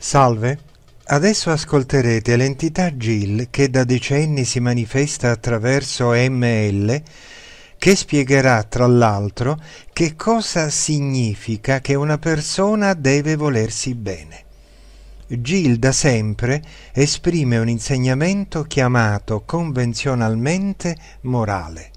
Salve, adesso ascolterete l'entità Jill che da decenni si manifesta attraverso ML, che spiegherà tra l'altro che cosa significa che una persona deve volersi bene. Jill da sempre esprime un insegnamento chiamato convenzionalmente morale.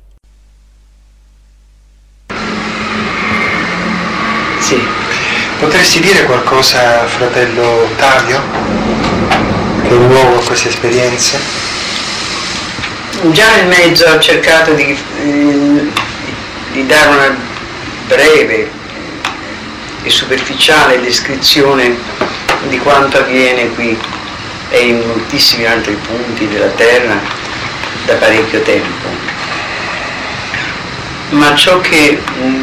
Sì. Potresti dire qualcosa, fratello Ottavio, che è nuovo a queste esperienze? Già nel mezzo ho cercato di dare una breve e superficiale descrizione di quanto avviene qui e in moltissimi altri punti della Terra da parecchio tempo. Ma ciò che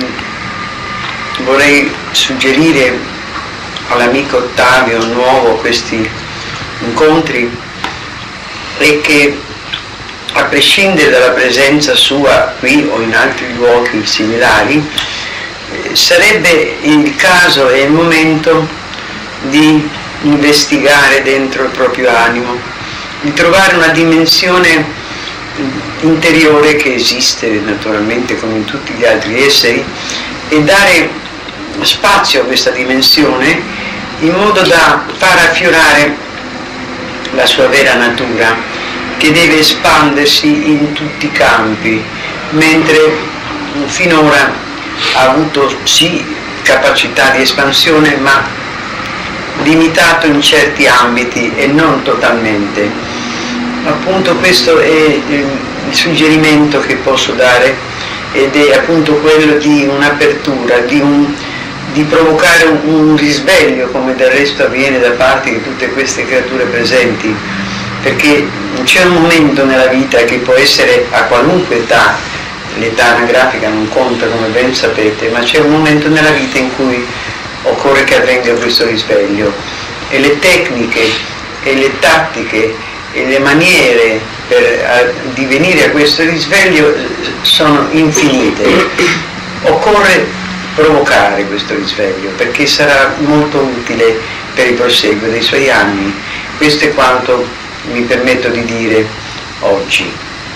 vorrei suggerire all'amico Ottavio nuovo a questi incontri è che, a prescindere dalla presenza sua qui o in altri luoghi similari, sarebbe il caso e il momento di investigare dentro il proprio animo, di trovare una dimensione interiore che esiste naturalmente come in tutti gli altri esseri e dare spazio a questa dimensione in modo da far affiorare la sua vera natura, che deve espandersi in tutti i campi, mentre finora ha avuto sì capacità di espansione ma limitato in certi ambiti e non totalmente. Appunto questo è il suggerimento che posso dare, ed è appunto quello di un'apertura, di provocare un risveglio, come del resto avviene da parte di tutte queste creature presenti, perché c'è un momento nella vita che può essere a qualunque età, l'età anagrafica non conta come ben sapete, ma c'è un momento nella vita in cui occorre che avvenga questo risveglio, e le tecniche e le tattiche e le maniere per divenire a questo risveglio sono infinite. Occorre provocare questo risveglio perché sarà molto utile per il proseguo dei suoi anni. Questo è quanto mi permetto di dire oggi.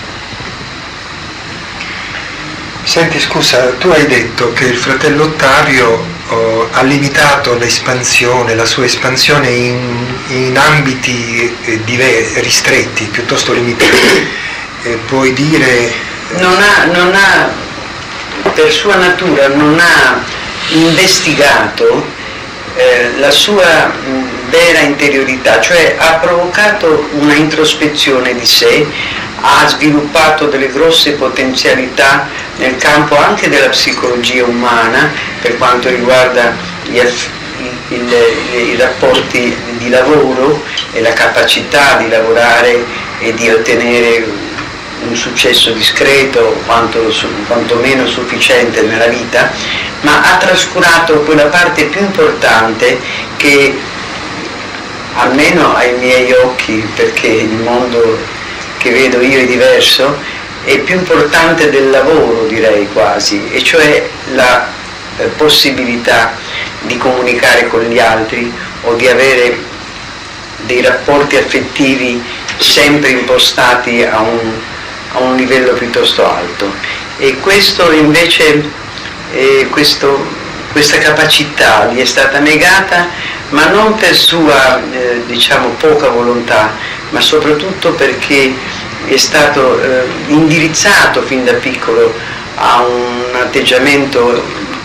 Senti, scusa, tu hai detto che il fratello Ottavio ha limitato l'espansione, la sua espansione in ambiti ristretti, piuttosto limitati. Puoi dire... Non ha, per sua natura, non ha investigato la sua vera interiorità, cioè ha provocato una introspezione di sé, ha sviluppato delle grosse potenzialità nel campo anche della psicologia umana per quanto riguarda i rapporti di lavoro e la capacità di lavorare e di ottenere un successo discreto, quantomeno sufficiente nella vita, ma ha trascurato quella parte più importante che, almeno ai miei occhi, perché il mondo che vedo io è diverso, è più importante del lavoro, direi quasi, e cioè la possibilità di comunicare con gli altri o di avere dei rapporti affettivi sempre impostati a un livello piuttosto alto. E questo invece, questa capacità gli è stata negata, ma non per sua diciamo poca volontà, ma soprattutto perché è stato indirizzato fin da piccolo a un atteggiamento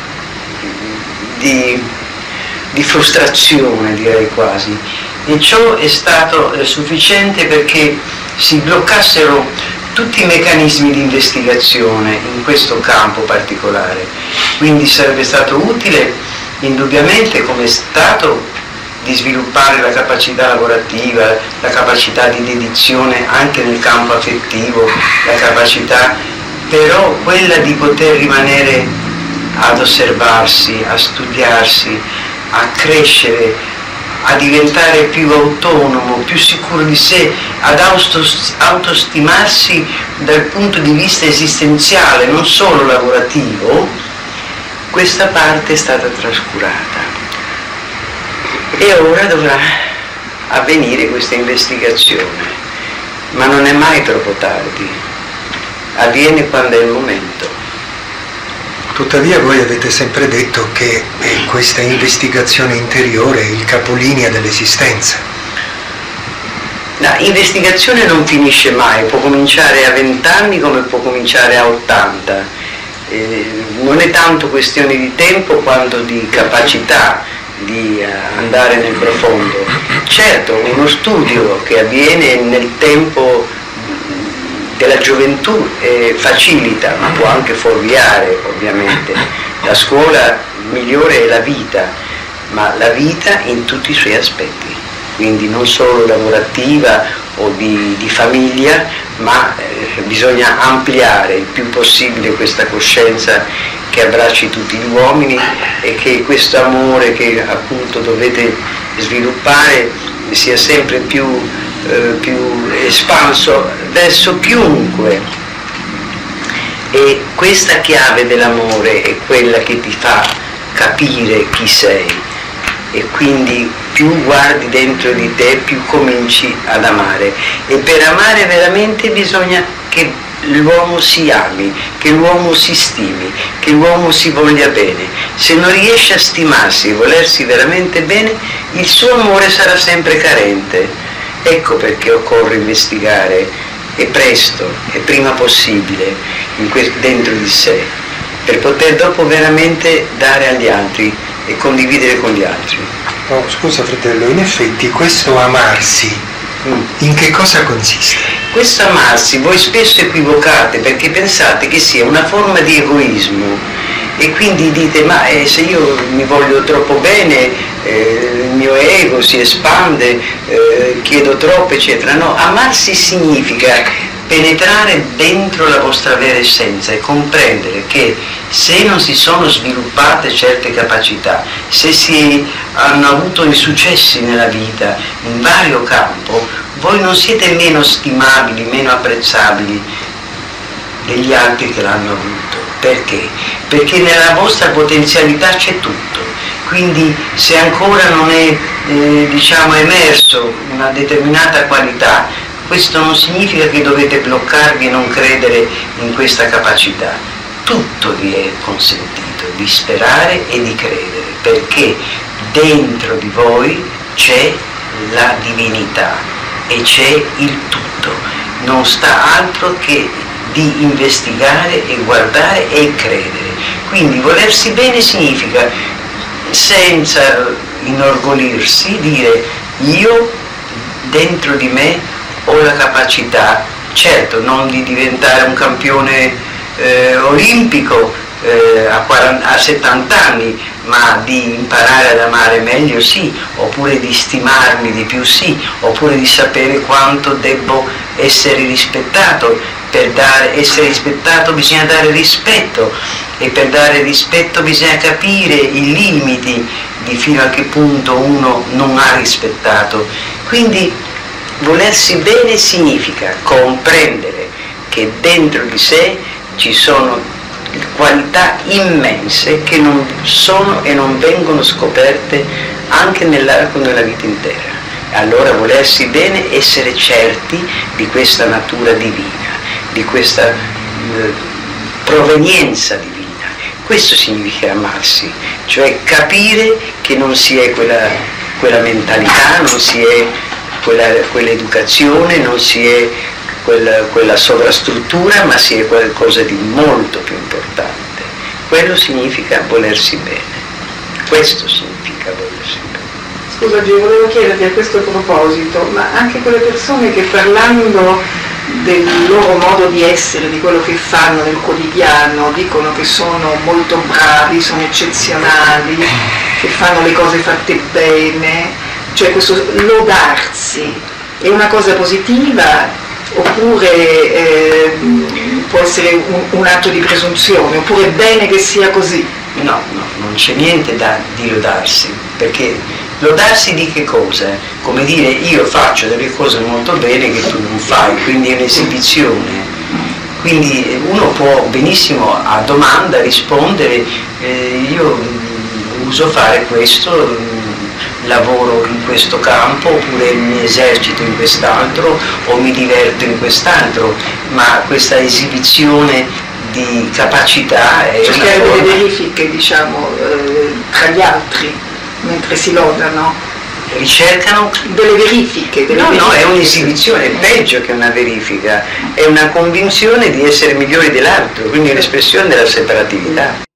di frustrazione, direi quasi, e ciò è stato sufficiente perché si bloccassero tutti i meccanismi di investigazione in questo campo particolare. Quindi sarebbe stato utile indubbiamente, come è stato, di sviluppare la capacità lavorativa, la capacità di dedizione anche nel campo affettivo, la capacità però quella di poter rimanere ad osservarsi, a studiarsi, a crescere, a diventare più autonomo, più sicuro di sé, ad autostimarsi dal punto di vista esistenziale, non solo lavorativo. Questa parte è stata trascurata. E ora dovrà avvenire questa investigazione, ma non è mai troppo tardi, avviene quando è il momento. Tuttavia voi avete sempre detto che questa investigazione interiore è il capolinea dell'esistenza. La investigazione non finisce mai, può cominciare a 20 anni come può cominciare a 80. Non è tanto questione di tempo quanto di capacità di andare nel profondo. Certo, uno studio che avviene nel tempo della gioventù facilita, ma può anche fuorviare, ovviamente. La scuola migliore è la vita, ma la vita in tutti i suoi aspetti, quindi non solo lavorativa o di famiglia, ma bisogna ampliare il più possibile questa coscienza che abbracci tutti gli uomini e che questo amore che appunto dovete sviluppare sia sempre più espanso verso chiunque. E questa chiave dell'amore è quella che ti fa capire chi sei, e quindi più guardi dentro di te più cominci ad amare, e per amare veramente bisogna che l'uomo si ami, che l'uomo si stimi, che l'uomo si voglia bene. Se non riesce a stimarsi e volersi veramente bene, il suo amore sarà sempre carente. Ecco perché occorre investigare, e presto, e prima possibile, dentro di sé, per poter dopo veramente dare agli altri e condividere con gli altri. Oh, scusa fratello, in effetti questo amarsi in che cosa consiste? Questo amarsi voi spesso equivocate perché pensate che sia una forma di egoismo, e quindi dite ma se io mi voglio troppo bene il mio ego si espande, chiedo troppo eccetera. No, amarsi significa penetrare dentro la vostra vera essenza e comprendere che se non si sono sviluppate certe capacità, se si hanno avuto insuccessi nella vita in vario campo, voi non siete meno stimabili, meno apprezzabili degli altri che l'hanno avuto. Perché? Perché nella vostra potenzialità c'è tutto. Quindi se ancora non è emerso una determinata qualità, questo non significa che dovete bloccarvi e non credere in questa capacità. Tutto vi è consentito di sperare e di credere, perché dentro di voi c'è la divinità e c'è il tutto. Non sta altro che di investigare e guardare e credere. Quindi volersi bene significa, senza inorgoglirsi, dire io dentro di me ho la capacità, certo non di diventare un campione olimpico a 70 anni, ma di imparare ad amare meglio sì, oppure di stimarmi di più sì, oppure di sapere quanto devo essere rispettato. Per essere rispettato bisogna dare rispetto, e per dare rispetto bisogna capire i limiti di fino a che punto uno non ha rispettato. Quindi volersi bene significa comprendere che dentro di sé ci sono qualità immense che non sono e non vengono scoperte anche nell'arco della vita intera. Allora volersi bene, essere certi di questa natura divina, di questa provenienza divina. Questo significa amarsi, cioè capire che non si è quella mentalità, non si è quell'educazione, non si è quella sovrastruttura, ma si è qualcosa di molto più importante. Quello significa volersi bene. Questo significa volersi bene. Scusa Gio, volevo chiederti a questo proposito, ma anche quelle persone che parlando del loro modo di essere, di quello che fanno nel quotidiano, dicono che sono molto bravi, sono eccezionali, che fanno le cose fatte bene, cioè questo lodarsi è una cosa positiva oppure può essere un atto di presunzione, oppure è bene che sia così? No, non c'è niente di lodarsi, perché lodarsi di che cosa? Come dire io faccio delle cose molto bene che tu non fai, quindi è un'esibizione. Quindi uno può benissimo a domanda rispondere io uso fare questo, lavoro in questo campo, oppure mi esercito in quest'altro, o mi diverto in quest'altro, ma questa esibizione di capacità è cercare una forma... delle verifiche, diciamo, tra gli altri, mentre si lodano. Ricercano delle verifiche. No, è un'esibizione, è peggio che una verifica, è una convinzione di essere migliori dell'altro, quindi l'espressione della separatività.